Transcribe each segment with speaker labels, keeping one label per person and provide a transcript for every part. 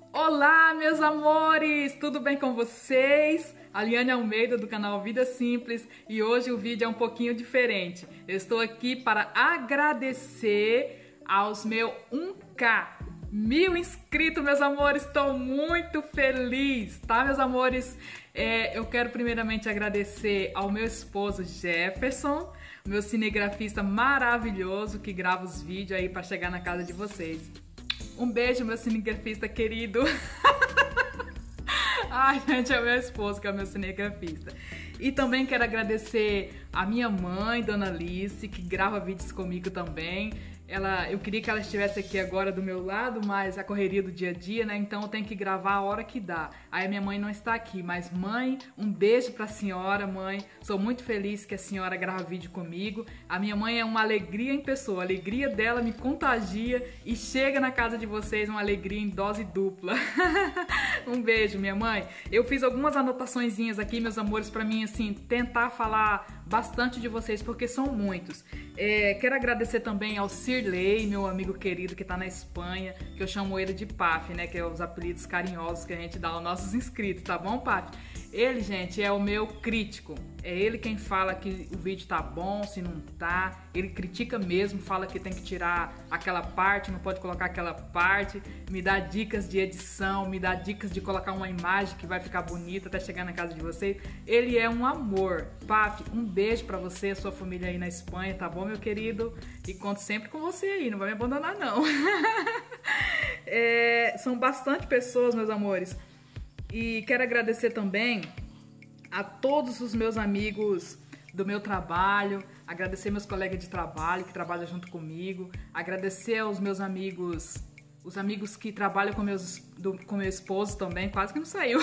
Speaker 1: Olá, meus amores! Tudo bem com vocês? Aliane Almeida do canal Vida Simples e hoje o vídeo é um pouquinho diferente. Eu estou aqui para agradecer aos meus 1K, 1000 inscritos, meus amores. Estou muito feliz, tá, meus amores? Eu quero primeiramente agradecer ao meu esposo Jefferson, meu cinegrafista maravilhoso que grava os vídeos aí para chegar na casa de vocês. Um beijo, meu cinegrafista querido. Ai, gente, é meu esposo que é o meu cinegrafista. E também quero agradecer a minha mãe, Dona Alice, que grava vídeos comigo também. Eu queria que ela estivesse aqui agora do meu lado, mas a correria do dia a dia, né? Então eu tenho que gravar a hora que dá. Aí a minha mãe não está aqui, mas mãe, um beijo pra senhora, mãe. Sou muito feliz que a senhora grava vídeo comigo. A minha mãe é uma alegria em pessoa. A alegria dela me contagia e chega na casa de vocês uma alegria em dose dupla. Um beijo, minha mãe. Eu fiz algumas anotaçõezinhas aqui, meus amores, pra mim, assim, tentar falar bastante de vocês, porque são muitos. Quero agradecer também ao Sirley, meu amigo querido que tá na Espanha, que eu chamo ele de Paf, né, que é os apelidos carinhosos que a gente dá aos nossos inscritos, tá bom, Paf? Ele, gente, é o meu crítico. É ele quem fala que o vídeo tá bom, se não tá. Ele critica mesmo, fala que tem que tirar aquela parte, não pode colocar aquela parte. Me dá dicas de edição, me dá dicas de colocar uma imagem que vai ficar bonita até chegar na casa de vocês. Ele é um amor. Paf, um beijo pra você, sua família aí na Espanha, tá bom, meu querido? E conto sempre com você aí, não vai me abandonar, não. São bastante pessoas, meus amores. E quero agradecer também a todos os meus amigos do meu trabalho, agradecer meus colegas de trabalho que trabalham junto comigo, agradecer aos meus amigos, os amigos que trabalham com meu esposo também, quase que não saiu.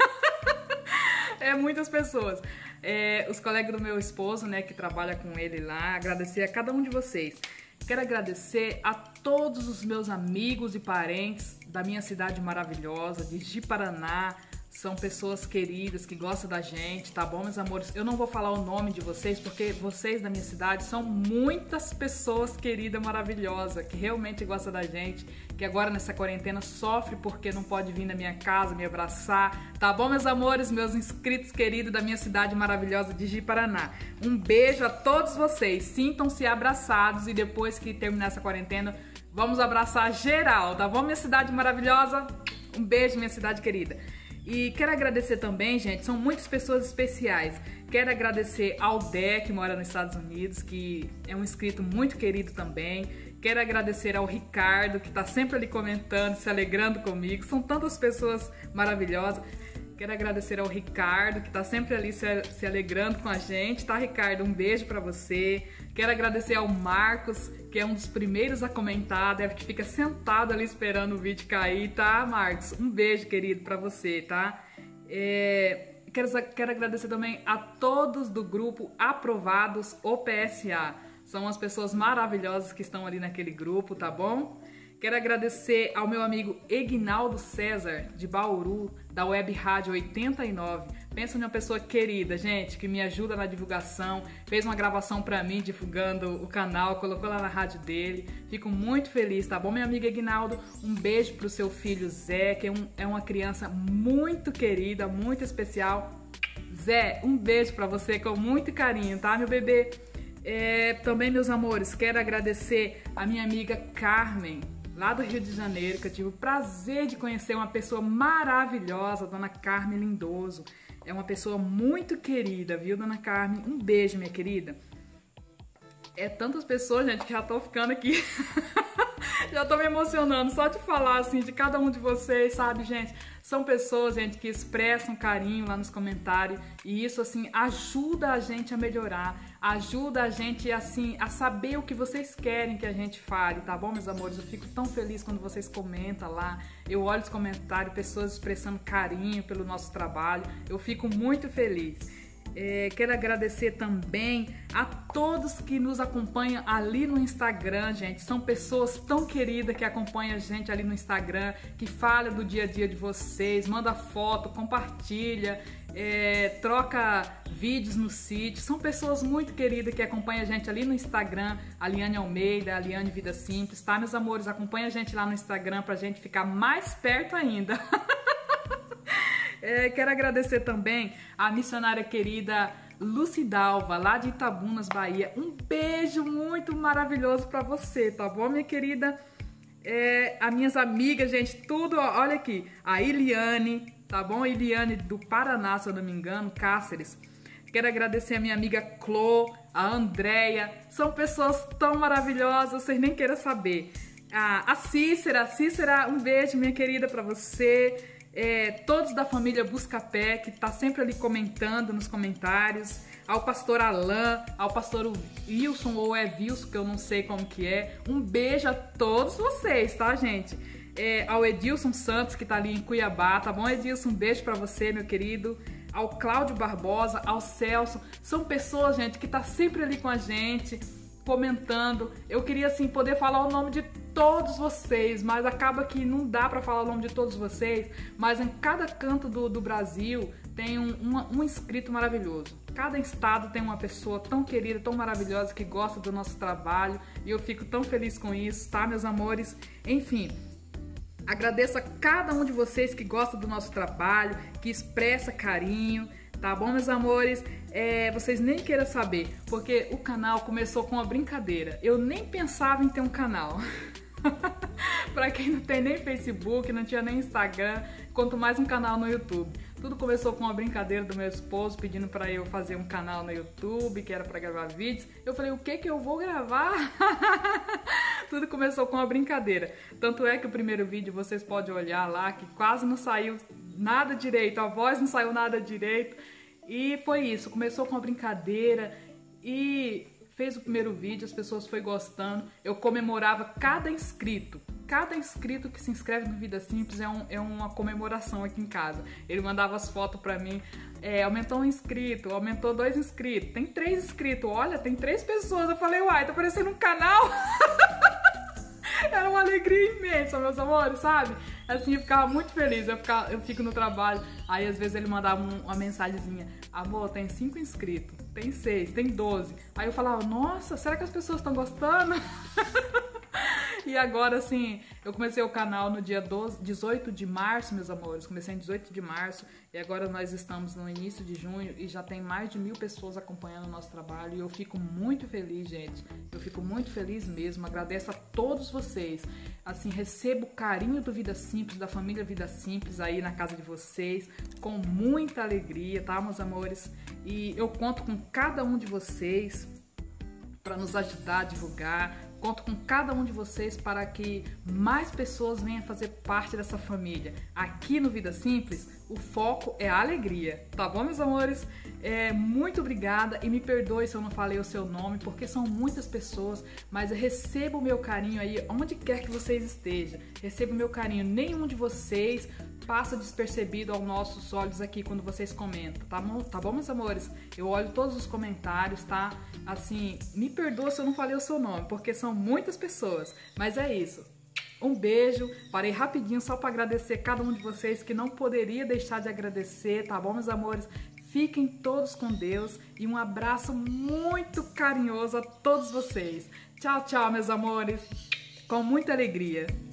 Speaker 1: Muitas pessoas. Os colegas do meu esposo, né, que trabalham com ele lá, agradecer a cada um de vocês. Quero agradecer a todos os meus amigos e parentes da minha cidade maravilhosa, de Ji-Paraná. São pessoas queridas que gostam da gente, tá bom, meus amores? Eu não vou falar o nome de vocês, porque vocês da minha cidade são muitas pessoas queridas, maravilhosas, que realmente gostam da gente, que agora nessa quarentena sofre porque não pode vir na minha casa me abraçar, tá bom, meus amores? Meus inscritos queridos da minha cidade maravilhosa de Ji-Paraná. Um beijo a todos vocês, sintam-se abraçados e depois que terminar essa quarentena, vamos abraçar geral, tá bom, minha cidade maravilhosa? Um beijo, minha cidade querida. E quero agradecer também, gente, são muitas pessoas especiais. Quero agradecer ao Dé, que mora nos Estados Unidos, que é um inscrito muito querido também. Quero agradecer ao Ricardo, que tá sempre ali comentando, se alegrando comigo. São tantas pessoas maravilhosas. Quero agradecer ao Ricardo, que tá sempre ali se alegrando com a gente, tá, Ricardo? Um beijo pra você. Quero agradecer ao Marcos, que é um dos primeiros a comentar, deve que fica sentado ali esperando o vídeo cair, tá, Marcos? Um beijo, querido, pra você, tá? Quero agradecer também a todos do grupo Aprovados OPSA. São as pessoas maravilhosas que estão ali naquele grupo, tá bom? Quero agradecer ao meu amigo Egnaldo César, de Bauru, da Web Rádio 89. Pensa numa pessoa querida, gente, que me ajuda na divulgação, fez uma gravação pra mim divulgando o canal, colocou lá na rádio dele. Fico muito feliz, tá bom, meu amigo Egnaldo? Um beijo pro seu filho Zé, que é uma criança muito querida, muito especial. Zé, um beijo pra você com muito carinho, tá, meu bebê? Também, meus amores, quero agradecer a minha amiga Carmen, lá do Rio de Janeiro, que eu tive o prazer de conhecer, uma pessoa maravilhosa, Dona Carmen Lindoso. É uma pessoa muito querida, viu, Dona Carmen? Um beijo, minha querida. Tantas pessoas, gente, que já tô ficando aqui. Já tô me emocionando só de falar, assim, de cada um de vocês, sabe, gente? São pessoas, gente, que expressam carinho lá nos comentários e isso, assim, ajuda a gente a melhorar, ajuda a gente, assim, a saber o que vocês querem que a gente fale, tá bom, meus amores? Eu fico tão feliz quando vocês comentam lá, eu olho os comentários, pessoas expressando carinho pelo nosso trabalho, eu fico muito feliz. Quero agradecer também a todos que nos acompanham ali no Instagram, gente. São pessoas tão queridas que acompanham a gente ali no Instagram, que falam do dia a dia de vocês, manda foto, compartilha. troca vídeos no sítio. São pessoas muito queridas que acompanham a gente ali no Instagram, a Liane Almeida, a Liane Vida Simples, tá, meus amores? Acompanha a gente lá no Instagram pra gente ficar mais perto ainda. Quero agradecer também a missionária querida Lucidalva, lá de Itabunas, Bahia. Um beijo muito maravilhoso pra você, tá bom, minha querida? As minhas amigas, gente, tudo, ó, olha aqui. A Iliane, tá bom? Iliane do Paraná, se eu não me engano, Cáceres. Quero agradecer a minha amiga Clô, a Andréia. São pessoas tão maravilhosas, vocês nem queiram saber. A Cícera, um beijo, minha querida, pra você. Todos da família Buscapé, que tá sempre ali comentando nos comentários, ao pastor Alain, ao pastor Wilson, ou Wilson, que eu não sei como que é. Um beijo a todos vocês, tá, gente? Ao Edilson Santos, que tá ali em Cuiabá, tá bom, Edilson? Um beijo pra você, meu querido. Ao Cláudio Barbosa, ao Celso. São pessoas, gente, que tá sempre ali com a gente, comentando. Eu queria, assim, poder falar o nome de todos vocês, mas acaba que não dá pra falar o nome de todos vocês, mas em cada canto do Brasil tem um inscrito maravilhoso. Cada estado tem uma pessoa tão querida, tão maravilhosa, que gosta do nosso trabalho, e eu fico tão feliz com isso, tá, meus amores? Enfim, agradeço a cada um de vocês que gosta do nosso trabalho, que expressa carinho, tá bom, meus amores? Vocês nem queiram saber, porque o canal começou com uma brincadeira. Eu nem pensava em ter um canal. Pra quem não tem nem Facebook, não tinha nem Instagram, quanto mais um canal no YouTube. Tudo começou com uma brincadeira do meu esposo pedindo pra eu fazer um canal no YouTube, que era pra gravar vídeos. Eu falei, o que eu vou gravar? Tudo começou com uma brincadeira. Tanto é que o primeiro vídeo vocês podem olhar lá, que quase não saiu nada direito, a voz não saiu nada direito. E foi isso, começou com uma brincadeira e fez o primeiro vídeo, as pessoas foram gostando. Eu comemorava cada inscrito. Cada inscrito que se inscreve no Vida Simples é uma comemoração aqui em casa. Ele mandava as fotos pra mim. Aumentou um inscrito, aumentou 2 inscritos, tem 3 inscritos. Olha, tem 3 pessoas. Eu falei, uai, tá parecendo um canal. Era uma alegria imensa, meus amores, sabe? Assim, eu ficava muito feliz. Eu fico no trabalho, aí às vezes ele mandava uma mensagenzinha: amor, tem 5 inscritos, tem 6, tem 12. Aí eu falava, nossa, será que as pessoas estão gostando? E agora, assim, eu comecei o canal no dia 18 de março, meus amores. Comecei em 18 de março e agora nós estamos no início de junho e já tem mais de 1000 pessoas acompanhando o nosso trabalho. E eu fico muito feliz, gente. Eu fico muito feliz mesmo. Agradeço a todos vocês. Assim, recebo o carinho do Vida Simples, da família Vida Simples aí na casa de vocês, com muita alegria, tá, meus amores? E eu conto com cada um de vocês para nos ajudar a divulgar. Conto com cada um de vocês para que mais pessoas venham fazer parte dessa família. Aqui no Vida Simples, o foco é a alegria, tá bom, meus amores? Muito obrigada e me perdoe se eu não falei o seu nome, porque são muitas pessoas, mas eu recebo o meu carinho aí, onde quer que vocês estejam. Recebo o meu carinho, nenhum de vocês passa despercebido aos nossos olhos aqui quando vocês comentam, tá bom, meus amores? Eu olho todos os comentários, tá? Assim, me perdoa se eu não falei o seu nome, porque são muitas pessoas, mas é isso. Um beijo, parei rapidinho só para agradecer cada um de vocês, que não poderia deixar de agradecer, tá bom, meus amores? Fiquem todos com Deus e um abraço muito carinhoso a todos vocês. Tchau, tchau, meus amores, com muita alegria.